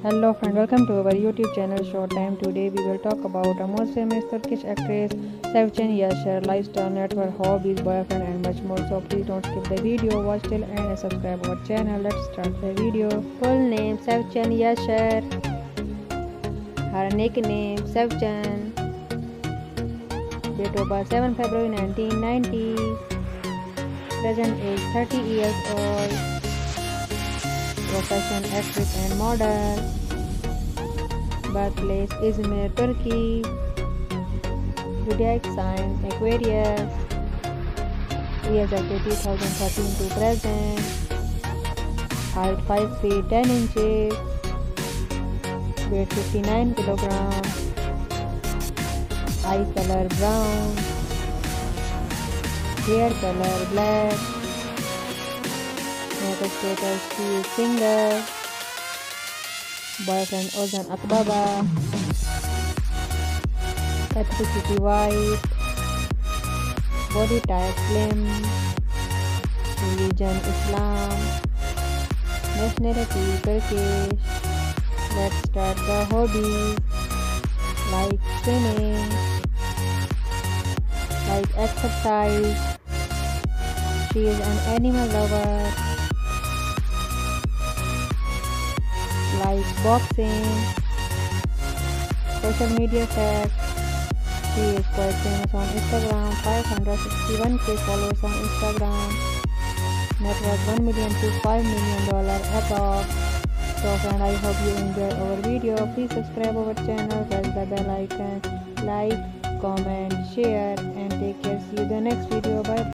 Hello friend, welcome to our YouTube channel Showtime. Today we will talk about a most famous Turkish actress Sevchen Yaşar, lifestyle, network, hobbies, boyfriend and much more. So please don't skip the video, watch till end and subscribe our channel. Let's start the video. Full name Sevchen Yaşar. Her nickname Sevchen. Date of birth 7 February 1990. Present age 30 years old. Profession actress and model. Birthplace Izmir, Turkey. Zodiac sign Aquarius. Years active 2013 to present. Height 5 feet 10 inches. Weight 59 kilograms. Eye color brown. Hair color black. Marital status, she is single. Boyfriend Ozan Akbaba. Ethnicity white. Body type slim. Religion Islam. Nationality Turkish. Let's start the hobbies. Like swimming. Like exercise. She is an animal lover. Like boxing. Social media facts. She is quite famous on Instagram. 561k followers on Instagram. Net worth $1 million to $5 million approx. So friend, I hope you enjoyed our video. Please subscribe our channel, press the bell icon, like, comment, share and take care. See you the next video. Bye.